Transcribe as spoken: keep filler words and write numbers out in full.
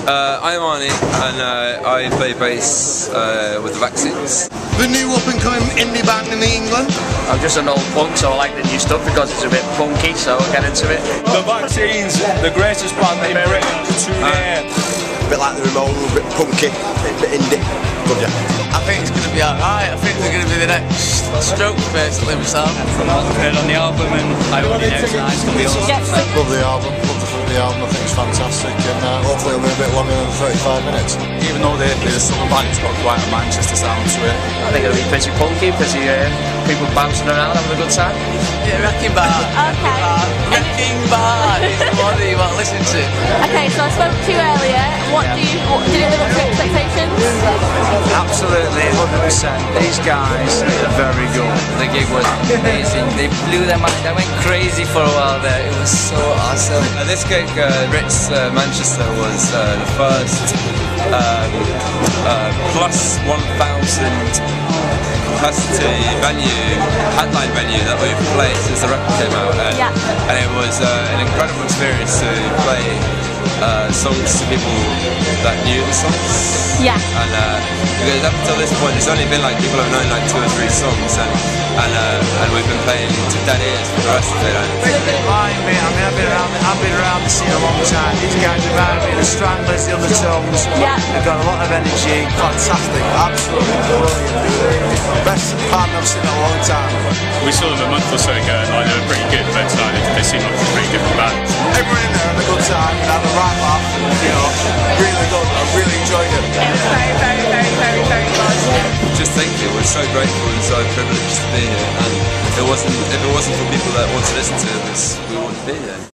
Uh, I'm Arnie, and uh, I play bass uh, with the Vaccines. The new up-and-coming indie band in England. I'm just an old punk, so I like the new stuff because it's a bit punky, so I get into it. The Vaccines, the greatest band in Britain to date. A bit like the Ramones, a bit punky, a bit indie. Good, yeah. I think it's going to be alright. I think they're going to be the next Strokes, basically, myself. From what I've heard on the album, and I already know tonight it's going to be awesome. Love the album, love the front of the album, I think it's fantastic, and uh, hopefully it'll be a bit longer than thirty-five minutes. Even though they're the summer band, it's got quite a Manchester sound to it. I think it'll be pretty punky, pretty uh, people bouncing around, having a good time. Yeah, Wrecking Bar. Okay. Wrecking Bar is the one that you want to listen to. Okay, so I spoke to you earlier. What do you, what, did it live up to your expectations? Absolutely, one hundred percent. These guys are very good. The gig was amazing. They blew their mind. I went crazy for a while there. It was so awesome. Uh, this gig, uh, Ritz, uh, Manchester, was uh, the first um, uh, plus one thousand capacity venue, headline venue that we've played since the record came out, and, Yeah. and it was uh, an incredible experience to play uh, songs to people that knew the songs. Yeah. And uh, because up until this point, it's only been like people have known like two or three songs, and and uh, and we've been playing to dead ears for the rest of it. And Mine, mate. I mean, I've been around. I've been around the scene a long time. These guys remind me of the Stranglers, the Undertones. Yeah. They've got a lot of energy. Fantastic, absolutely brilliant. Best band I've seen in a long time. We saw them a month or so ago, and like, they were pretty good, but uh, they, they seem like a pretty different band. Everyone in there had a good time, and had a right laugh, you know, really good, I really enjoyed it. It was very, very, very, very, very good. just think it was so grateful and so privileged to be here. And if it wasn't, if it wasn't for people that want to listen to this, we wouldn't be here.